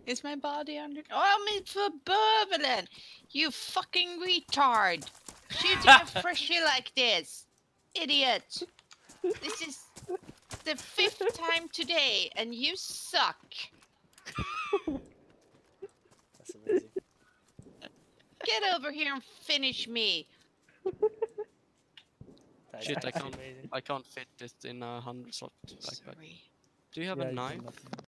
Is my body under? Oh, I'm in for Bervelin! You fucking retard! Shooting a freshie like this, idiot! This is the 5th time today, and you suck. That's amazing. Get over here and finish me. That's Shit, actually amazing. I can't fit this in a 100 slot backpack. Sorry. Do you have Yeah, a you knife? can let me know.